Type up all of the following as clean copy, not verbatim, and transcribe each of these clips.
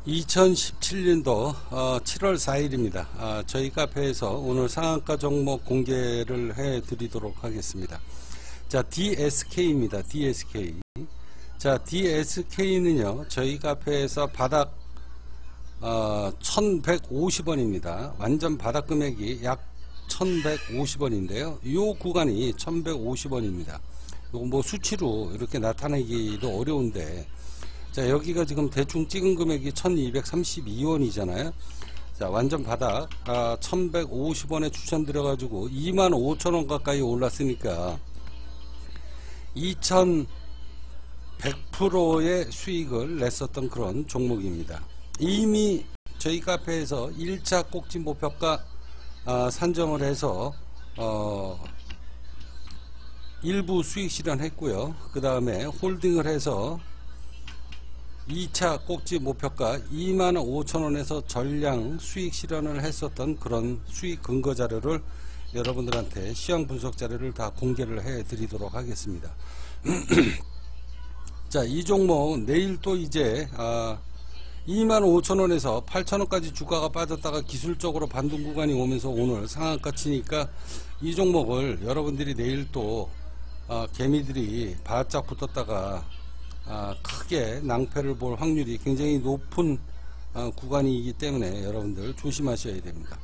2017년도 7월 4일입니다. 저희 카페에서 오늘 상한가 종목 공개를 해 드리도록 하겠습니다. 자, DSK입니다. DSK. 자, DSK는요, 저희 카페에서 바닥 1150원입니다. 완전 바닥 금액이 약 1150원인데요. 이 구간이 1150원입니다. 이거 뭐 수치로 이렇게 나타내기도 어려운데, 자, 여기가 지금 대충 찍은 금액이 1232원이잖아요. 자, 완전 바닥 1150원에 추천드려가지고 25,000원 가까이 올랐으니까 2100%의 수익을 냈었던 그런 종목입니다. 이미 저희 카페에서 1차 꼭지 목표가 산정을 해서 일부 수익 실현했고요. 그 다음에 홀딩을 해서 2차 꼭지 목표가 25,000원에서 전량 수익 실현을 했었던 그런 수익 근거 자료를 여러분들한테 시황 분석 자료를 다 공개를 해 드리도록 하겠습니다. 자, 이 종목 내일 또 이제 25,000원에서 8,000원까지 주가가 빠졌다가 기술적으로 반등 구간이 오면서 오늘 상한가 치니까 이 종목을 여러분들이 내일 또 개미들이 바짝 붙었다가 크게 낭패를 볼 확률이 굉장히 높은 구간이기 때문에 여러분들 조심하셔야 됩니다.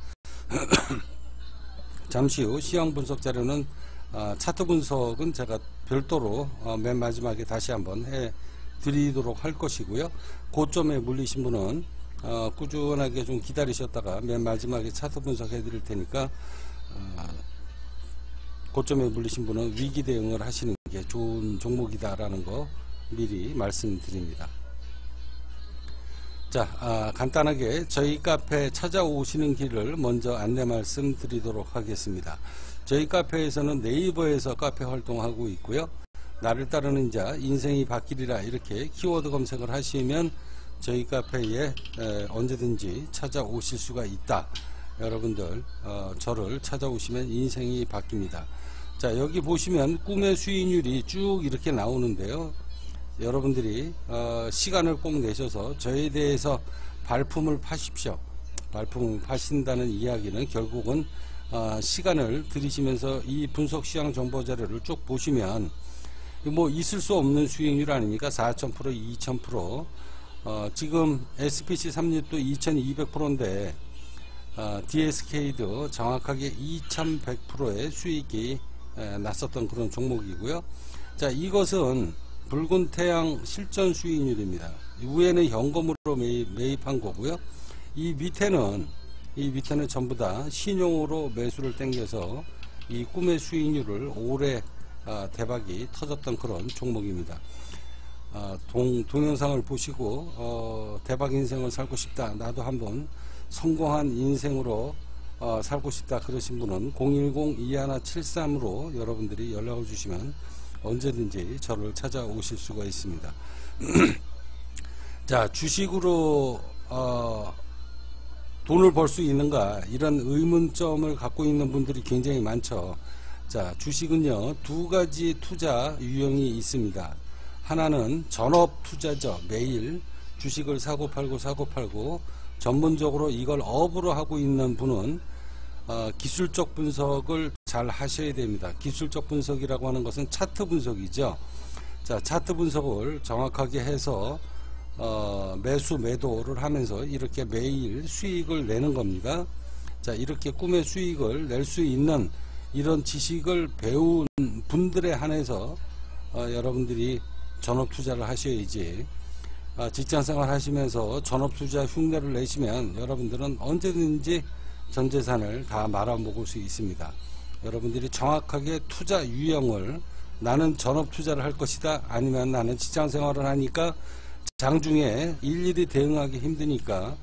잠시 후 시황 분석 자료는 차트 분석은 제가 별도로 맨 마지막에 다시 한번 해 드리도록 할 것이고요. 고점에 물리신 분은 꾸준하게 좀 기다리셨다가 맨 마지막에 차트 분석 해 드릴 테니까 고점에 물리신 분은 위기 대응을 하시는 게 좋은 종목이다 라는 거 미리 말씀드립니다. 자, 간단하게 저희 카페 찾아오시는 길을 먼저 안내 말씀 드리도록 하겠습니다. 저희 카페에서는 네이버에서 카페 활동하고 있고요. 나를 따르는 자 인생이 바뀌리라 이렇게 키워드 검색을 하시면 저희 카페에 언제든지 찾아오실 수가 있다. 여러분들 저를 찾아오시면 인생이 바뀝니다. 자, 여기 보시면 꿈의 수익률이 쭉 이렇게 나오는데요. 여러분들이 시간을 꼭 내셔서 저에 대해서 발품을 파십시오. 발품을 파신다는 이야기는 결국은 시간을 들이시면서 이 분석 시황 정보 자료를 쭉 보시면 뭐 있을 수 없는 수익률 아닙니까? 4000%, 2000%. 지금 SPC 3립도 2200%인데 DSK도 정확하게 2100%의 수익이 났었던 그런 종목이고요. 자, 이것은 붉은 태양 실전 수익률입니다. 위에는 현금으로 매입한 거고요. 이 밑에는 전부 다 신용으로 매수를 땡겨서 이 꿈의 수익률을 올해 대박이 터졌던 그런 종목입니다. 동영상을 보시고 대박 인생을 살고 싶다, 나도 한번 성공한 인생으로 살고 싶다 그러신 분은 010-2173으로 여러분들이 연락을 주시면 언제든지 저를 찾아오실 수가 있습니다. 자, 주식으로 돈을 벌 수 있는가, 이런 의문점을 갖고 있는 분들이 굉장히 많죠. 자, 주식은요, 두 가지 투자 유형이 있습니다. 하나는 전업 투자죠. 매일 주식을 사고 팔고 전문적으로 이걸 업으로 하고 있는 분은 기술적 분석을 잘 하셔야 됩니다. 기술적 분석이라고 하는 것은 차트 분석이죠. 자, 차트 분석을 정확하게 해서 매수 매도를 하면서 이렇게 매일 수익을 내는 겁니다. 자, 이렇게 꿈의 수익을 낼 수 있는 이런 지식을 배운 분들에 한해서 여러분들이 전업 투자를 하셔야지, 직장생활 하시면서 전업 투자 흉내를 내시면 여러분들은 언제든지 전 재산을 다 말아먹을 수 있습니다. 여러분들이 정확하게 투자 유형을, 나는 전업 투자를 할 것이다, 아니면 나는 직장생활을 하니까 장중에 일일이 대응하기 힘드니까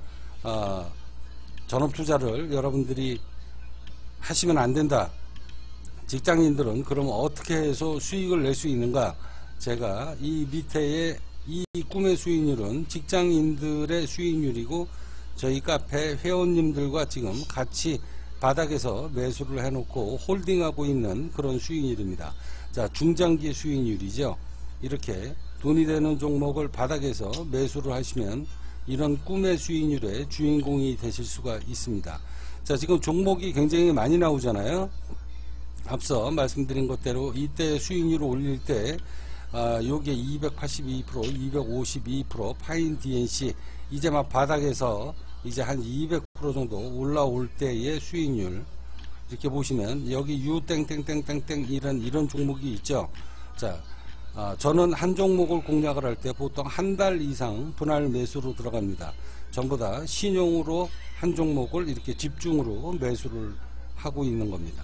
전업 투자를 여러분들이 하시면 안 된다. 직장인들은 그럼 어떻게 해서 수익을 낼 수 있는가? 제가 이 밑에의 이 꿈의 수익률은 직장인들의 수익률이고 저희 카페 회원님들과 지금 같이 바닥에서 매수를 해놓고 홀딩하고 있는 그런 수익률입니다. 자, 중장기 수익률이죠. 이렇게 돈이 되는 종목을 바닥에서 매수를 하시면 이런 꿈의 수익률의 주인공이 되실 수가 있습니다. 자, 지금 종목이 굉장히 많이 나오잖아요. 앞서 말씀드린 것대로 이때 수익률을 올릴 때 요게 282%, 252%, 파인 DNC 이제 막 바닥에서 이제 한 200% 정도 올라올 때의 수익률 이렇게 보시면 여기 유땡땡땡땡땡 이런 종목이 있죠. 자, 저는 한 종목을 공략을 할 때 보통 한 달 이상 분할 매수로 들어갑니다. 전부 다 신용으로 한 종목을 이렇게 집중으로 매수를 하고 있는 겁니다.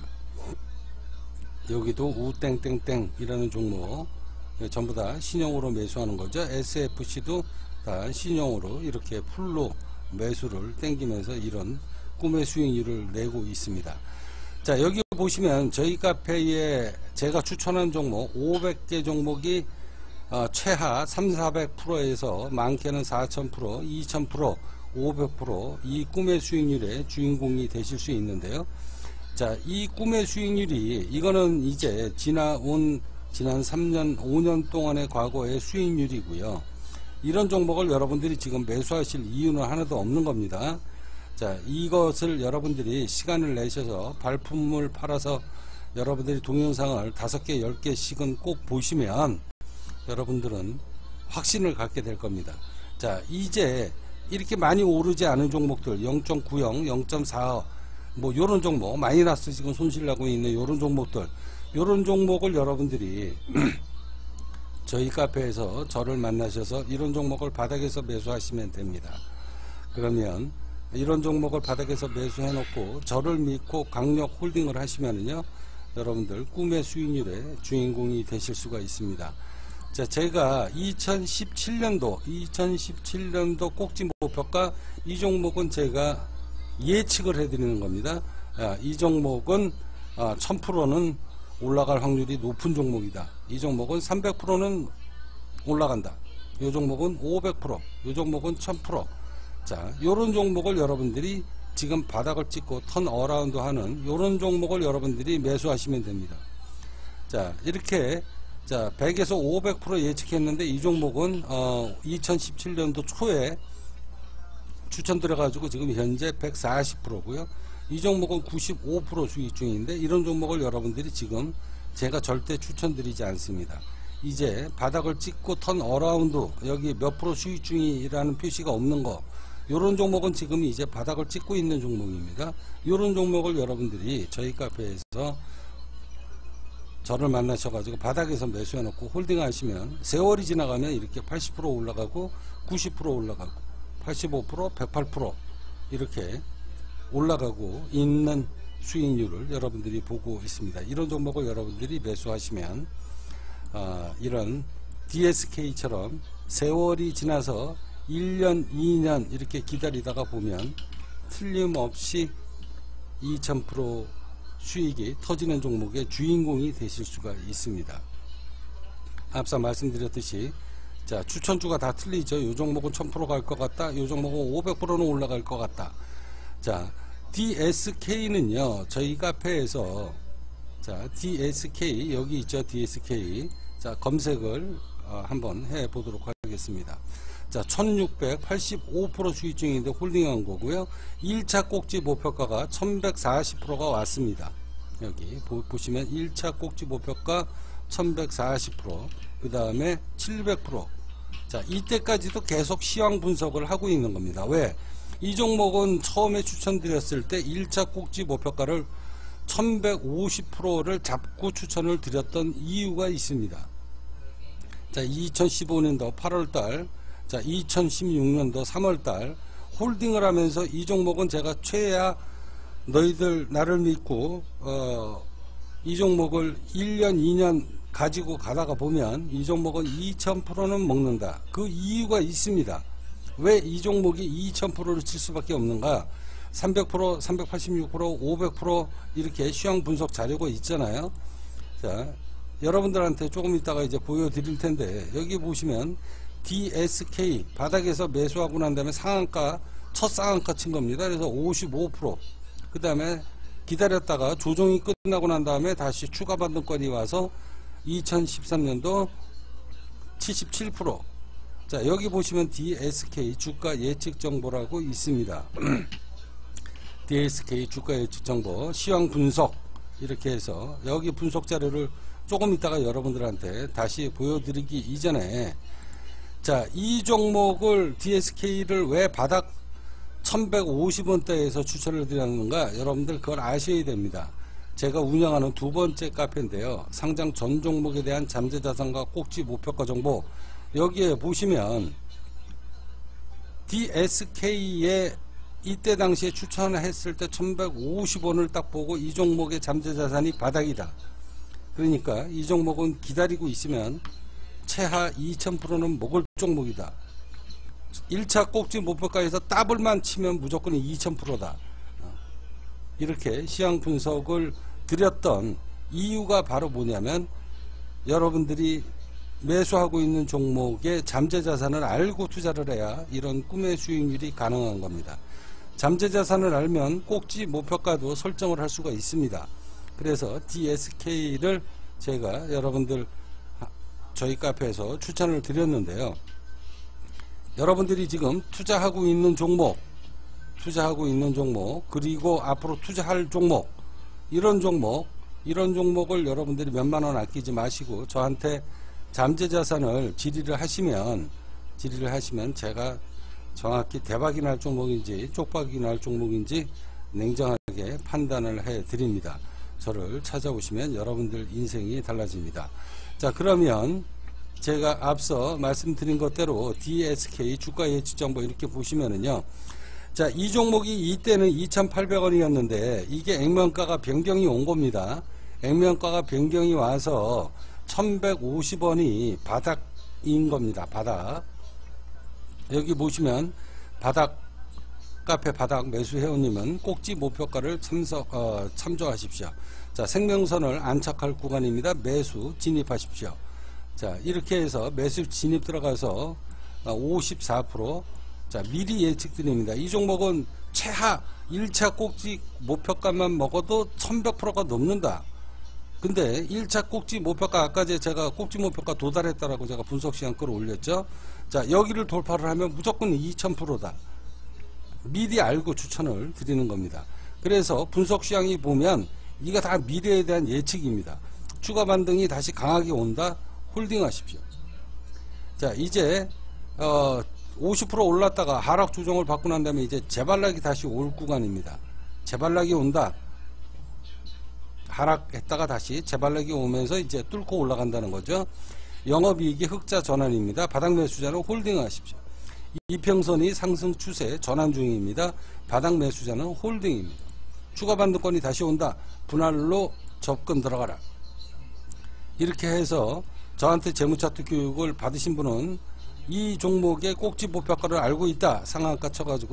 여기도 우땡땡땡 이라는 종목 전부 다 신용으로 매수하는 거죠. SFC도 다 신용으로 이렇게 풀로 매수를 땡기면서 이런 꿈의 수익률을 내고 있습니다. 자, 여기 보시면 저희 카페에 제가 추천한 종목 500개 종목이 최하 3,400%에서 많게는 4,000%, 2,000%, 500% 이 꿈의 수익률의 주인공이 되실 수 있는데요. 자, 이 꿈의 수익률이 이거는 이제 지난 3년, 5년 동안의 과거의 수익률이고요. 이런 종목을 여러분들이 지금 매수하실 이유는 하나도 없는 겁니다. 자, 이것을 여러분들이 시간을 내셔서 발품을 팔아서 여러분들이 동영상을 5개, 10개씩은 꼭 보시면 여러분들은 확신을 갖게 될 겁니다. 자, 이제 이렇게 많이 오르지 않은 종목들 0.90, 0.45 뭐 요런 종목 마이너스 지금 손실나고 있는 요런 종목들 요런 종목을 여러분들이 저희 카페에서 저를 만나셔서 이런 종목을 바닥에서 매수하시면 됩니다. 그러면 이런 종목을 바닥에서 매수해 놓고 저를 믿고 강력 홀딩을 하시면은요 여러분들 꿈의 수익률의 주인공이 되실 수가 있습니다. 자, 제가 2017년도 꼭지 목표가 이 종목은 제가 예측을 해드리는 겁니다. 이 종목은 1000%는 올라갈 확률이 높은 종목이다. 이 종목은 300%는 올라간다. 이 종목은 500%, 이 종목은 1000%. 자, 요런 종목을 여러분들이 지금 바닥을 찍고 턴 어라운드 하는 요런 종목을 여러분들이 매수하시면 됩니다. 자, 이렇게 자 100에서 500% 예측했는데 이 종목은 2017년도 초에 추천드려가지고 지금 현재 140%고요. 이 종목은 95% 수익 중인데 이런 종목을 여러분들이 지금 제가 절대 추천드리지 않습니다. 이제 바닥을 찍고 턴 어라운드 여기 몇 프로 수익 중이라는 표시가 없는 거 요런 종목은 지금 이제 바닥을 찍고 있는 종목입니다. 요런 종목을 여러분들이 저희 카페에서 저를 만나셔가지고 바닥에서 매수해 놓고 홀딩 하시면 세월이 지나가면 이렇게 80% 올라가고 90% 올라가고 85%, 108% 이렇게 올라가고 있는 수익률을 여러분들이 보고 있습니다. 이런 종목을 여러분들이 매수하시면 이런 DSK처럼 세월이 지나서 1년, 2년 이렇게 기다리다가 보면 틀림없이 2000% 수익이 터지는 종목의 주인공이 되실 수가 있습니다. 앞서 말씀드렸듯이 자, 추천주가 다 틀리죠. 이 종목은 1000% 갈 것 같다. 이 종목은 500%는 올라갈 것 같다. 자, DSK는요, 저희 카페에서 자, DSK 여기 있죠. DSK 자, 검색을 한번 해 보도록 하겠습니다. 자, 1685% 수익 중인데 홀딩한 거고요. 1차 꼭지 목표가가 1140%가 왔습니다. 여기 보시면 1차 꼭지 목표가 1140%, 그 다음에 700%. 자, 이때까지도 계속 시황 분석을 하고 있는 겁니다. 왜? 이 종목은 처음에 추천드렸을 때 1차 꼭지 목표가를 1150%를 잡고 추천을 드렸던 이유가 있습니다. 자, 2015년도 8월달, 자, 2016년도 3월달 홀딩을 하면서 이 종목은 제가 최야 너희들 나를 믿고 이 종목을 1년 2년 가지고 가다가 보면 이 종목은 2000%는 먹는다. 그 이유가 있습니다. 왜 이 종목이 2000%를 칠 수밖에 없는가? 300%, 386%, 500% 이렇게 시황 분석 자료가 있잖아요. 자, 여러분들한테 조금 이따가 이제 보여드릴 텐데 여기 보시면 DSK 바닥에서 매수하고 난 다음에 상한가 첫 상한가 친 겁니다. 그래서 55%, 그 다음에 기다렸다가 조정이 끝나고 난 다음에 다시 추가 반등권이 와서 2013년도 77%, 자, 여기 보시면 DSK 주가 예측 정보라고 있습니다. DSK 주가 예측 정보 시황 분석 이렇게 해서 여기 분석 자료를 조금 이따가 여러분들한테 다시 보여드리기 이전에, 자, 이 종목을 DSK를 왜 바닥 1150원대에서 추천을 드렸는가, 여러분들 그걸 아셔야 됩니다. 제가 운영하는 두 번째 카페인데요, 상장 전 종목에 대한 잠재자산과 꼭지 목표가 정보, 여기에 보시면 DSK에 이때 당시에 추천을 했을 때 1150원을 딱 보고 이 종목의 잠재자산이 바닥이다, 그러니까 이 종목은 기다리고 있으면 최하 2000%는 먹을 종목이다, 1차 꼭지 목표가에서 더블만 치면 무조건 2000%다, 이렇게 시황 분석을 드렸던 이유가 바로 뭐냐면, 여러분들이 매수하고 있는 종목의 잠재자산을 알고 투자를 해야 이런 꿈의 수익률이 가능한 겁니다. 잠재자산을 알면 꼭지 목표가도 설정을 할 수가 있습니다. 그래서 DSK를 제가 여러분들 저희 카페에서 추천을 드렸는데요, 여러분들이 지금 투자하고 있는 종목, 그리고 앞으로 투자할 종목, 이런 종목을 여러분들이 몇만원 아끼지 마시고 저한테 잠재자산을 질의를 하시면 제가 정확히 대박이 날 종목인지 쪽박이 날 종목인지 냉정하게 판단을 해 드립니다. 저를 찾아오시면 여러분들 인생이 달라집니다. 자, 그러면 제가 앞서 말씀드린 것대로 DSK 주가 예측 정보 이렇게 보시면은요, 자, 이 종목이 이때는 2,800원이었는데 이게 액면가가 변경이 온 겁니다. 액면가가 변경이 와서 1,150원이 바닥인 겁니다. 바닥. 여기 보시면 바닥, 카페 바닥 매수 회원님은 꼭지 목표가를 참조하십시오. 자, 생명선을 안착할 구간입니다. 매수 진입하십시오. 자, 이렇게 해서 매수 진입 들어가서 54%. 자, 미리 예측 드립니다. 이 종목은 최하 1차 꼭지 목표가만 먹어도 1100%가 넘는다. 근데 1차 꼭지 목표가, 아까 제가 꼭지 목표가 도달했다라고 제가 분석 시간 끌어올렸죠. 자, 여기를 돌파를 하면 무조건 2000%다. 미리 알고 추천을 드리는 겁니다. 그래서 분석 시황이 보면 이거 다 미래에 대한 예측입니다. 추가 반등이 다시 강하게 온다, 홀딩 하십시오. 자, 이제 50% 올랐다가 하락 조정을 받고 난 다음에 이제 재발락이 다시 올 구간입니다. 재발락이 온다, 하락했다가 다시 재발락이 오면서 이제 뚫고 올라간다는 거죠. 영업이익이 흑자 전환입니다. 바닥 매수자는 홀딩 하십시오. 이평선이 상승 추세 전환 중입니다. 바닥 매수자는 홀딩입니다. 추가 반등권이 다시 온다, 분할로 접근 들어가라. 이렇게 해서 저한테 재무차트 교육을 받으신 분은 이 종목의 꼭지 목표가를 알고 있다, 상한가 쳐가지고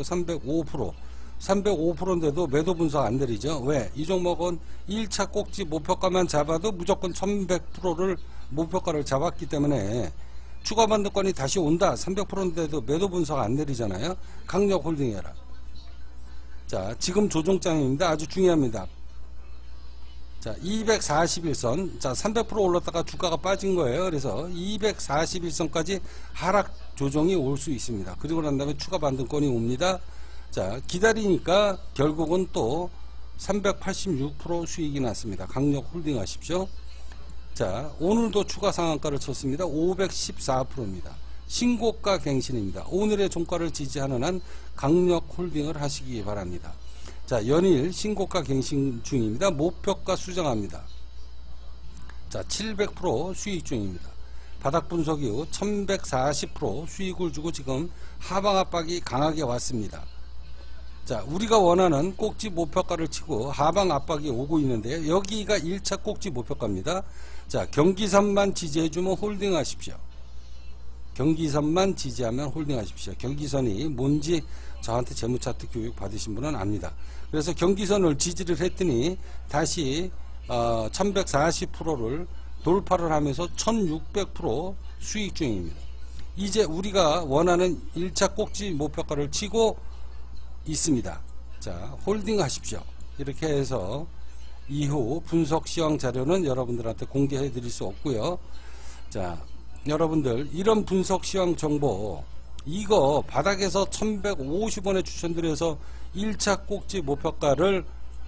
305%인데도 매도 분석 안 내리죠. 왜? 이 종목은 1차 꼭지 목표가만 잡아도 무조건 1100%를 목표가를 잡았기 때문에 추가 반등권이 다시 온다, 300%인데도 매도 분석 안 내리잖아요. 강력 홀딩해라. 자, 지금 조정장입니다. 아주 중요합니다. 자, 241선. 자, 300% 올랐다가 주가가 빠진 거예요. 그래서 241선까지 하락 조정이 올 수 있습니다. 그리고 난 다음에 추가 반등권이 옵니다. 자, 기다리니까 결국은 또 386% 수익이 났습니다. 강력 홀딩 하십시오. 자, 오늘도 추가 상한가를 쳤습니다. 514%입니다. 신고가 갱신입니다. 오늘의 종가를 지지하는 한 강력 홀딩을 하시기 바랍니다. 자, 연일 신고가 갱신 중입니다. 목표가 수정합니다. 자, 700% 수익 중입니다. 바닥 분석 이후 1140% 수익을 주고 지금 하방 압박이 강하게 왔습니다. 자, 우리가 원하는 꼭지 목표가를 치고 하방 압박이 오고 있는데요. 여기가 1차 꼭지 목표가입니다. 자, 경기선만 지지해주면 홀딩 하십시오. 경기선만 지지하면 홀딩 하십시오. 경기선이 뭔지 저한테 재무차트 교육 받으신 분은 압니다. 그래서 경기선을 지지를 했더니 다시 1140%를 돌파를 하면서 1600% 수익 중입니다. 이제 우리가 원하는 1차 꼭지 목표가를 치고 있습니다. 자, 홀딩 하십시오. 이렇게 해서 이후 분석 시황 자료는 여러분들한테 공개해 드릴 수 없고요. 자, 여러분들 이런 분석 시황 정보 이거 바닥에서 1150원에 추천드려서 1차 꼭지 목표가를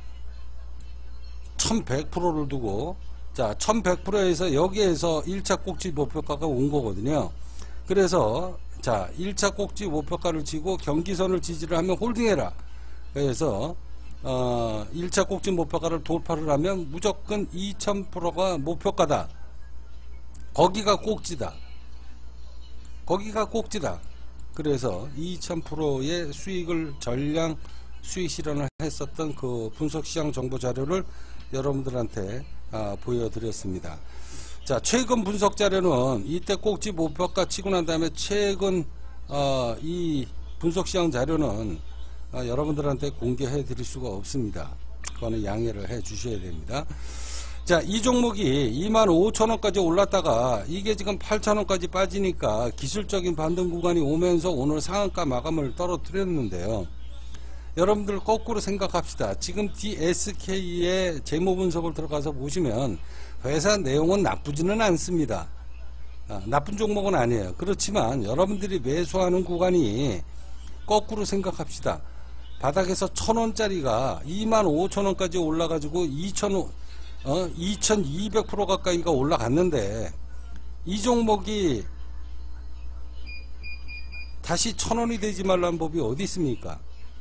1100%를 두고 자 1100%에서 여기에서 1차 꼭지 목표가가 온 거거든요. 그래서 자 1차 꼭지 목표가를 지고 경기선을 지지를 하면 홀딩해라. 그래서 1차 꼭지 목표가를 돌파를 하면 무조건 2000%가 목표가다. 거기가 꼭지다. 거기가 꼭지다. 그래서 2000%의 수익을 전량 수익 실현을 했었던 그 분석시장 정보 자료를 여러분들한테 보여드렸습니다. 자, 최근 분석 자료는 이때 꼭지 목표가 치고 난 다음에 최근 이 분석시장 자료는 여러분들한테 공개해 드릴 수가 없습니다. 그거는 양해를 해 주셔야 됩니다. 자, 이 종목이 25,000원까지 올랐다가 이게 지금 8,000원까지 빠지니까 기술적인 반등 구간이 오면서 오늘 상한가 마감을 떨어뜨렸는데요. 여러분들 거꾸로 생각합시다. 지금 DSK의 재무 분석을 들어가서 보시면 회사 내용은 나쁘지는 않습니다. 나쁜 종목은 아니에요. 그렇지만 여러분들이 매수하는 구간이 거꾸로 생각합시다. 바닥에서 1,000원짜리가 25,000원까지 올라가지고 2200% 가까이가 올라갔는데 이 종목이 다시 1,000원이 되지 말라는 법이 어디 있습니까?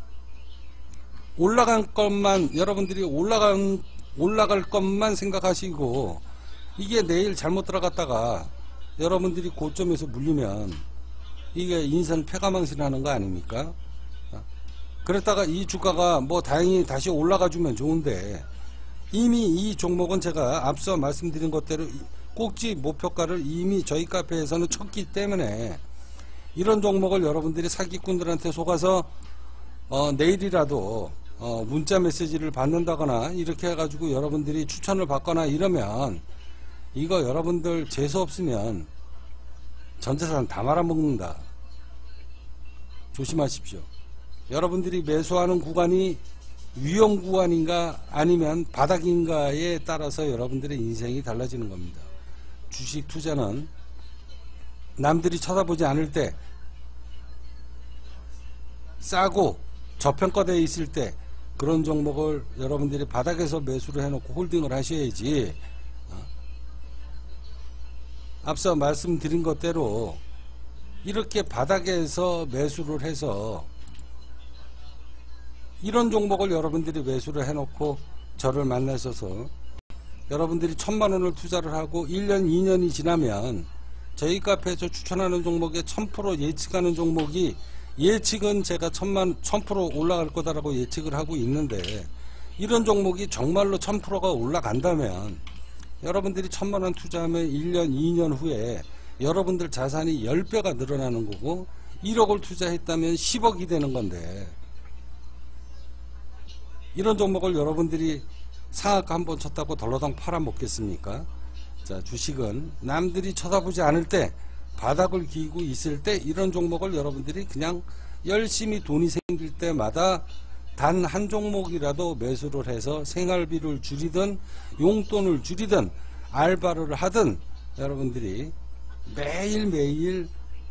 올라간 것만 여러분들이 올라갈 것만 생각하시고 이게 내일 잘못 들어갔다가 여러분들이 고점에서 물리면 이게 인생 패가망신하는 거 아닙니까? 그랬다가 이 주가가 뭐 다행히 다시 올라가 주면 좋은데 이미 이 종목은 제가 앞서 말씀드린 것대로 꼭지 목표가를 이미 저희 카페에서는 쳤기 때문에 이런 종목을 여러분들이 사기꾼들한테 속아서 내일이라도 문자 메시지를 받는다거나 이렇게 해가지고 여러분들이 추천을 받거나 이러면 이거 여러분들 재수 없으면 전재산 다 말아먹는다. 조심하십시오. 여러분들이 매수하는 구간이 위험 구간인가 아니면 바닥인가에 따라서 여러분들의 인생이 달라지는 겁니다. 주식 투자는 남들이 쳐다보지 않을 때 싸고 저평가되어 있을 때 그런 종목을 여러분들이 바닥에서 매수를 해놓고 홀딩을 하셔야지. 앞서 말씀드린 것대로 이렇게 바닥에서 매수를 해서 이런 종목을 여러분들이 매수를 해놓고 저를 만나셔서 여러분들이 1000만원을 투자를 하고 1년 2년이 지나면 저희 카페에서 추천하는 종목에 1000% 예측하는 종목이 예측은 제가 1000% 올라갈 거다라고 예측을 하고 있는데 이런 종목이 정말로 1000%가 올라간다면 여러분들이 1000만원 투자하면 1년 2년 후에 여러분들 자산이 10배가 늘어나는 거고 1억을 투자했다면 10억이 되는 건데 이런 종목을 여러분들이 상한가 한번 쳤다고 덜러덩 팔아먹겠습니까? 자, 주식은 남들이 쳐다보지 않을 때 바닥을 기고 있을 때 이런 종목을 여러분들이 그냥 열심히 돈이 생길 때마다 단 한 종목이라도 매수를 해서 생활비를 줄이든 용돈을 줄이든 알바를 하든 여러분들이 매일매일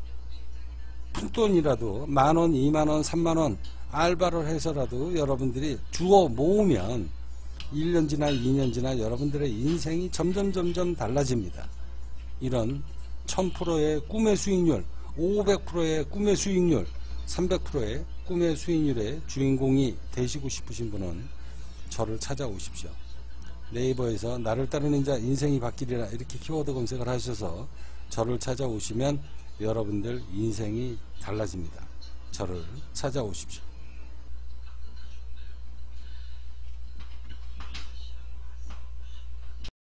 푼돈이라도 만원, 2만원, 3만원 알바를 해서라도 여러분들이 주워 모으면 1년 지나 2년 지나 여러분들의 인생이 점점 달라집니다. 이런 1000%의 꿈의 수익률, 500%의 꿈의 수익률, 300%의 꿈의 수익률의 주인공이 되시고 싶으신 분은 저를 찾아오십시오. 네이버에서 나를 따르는 자 인생이 바뀌리라 이렇게 키워드 검색을 하셔서 저를 찾아오시면 여러분들 인생이 달라집니다. 저를 찾아오십시오.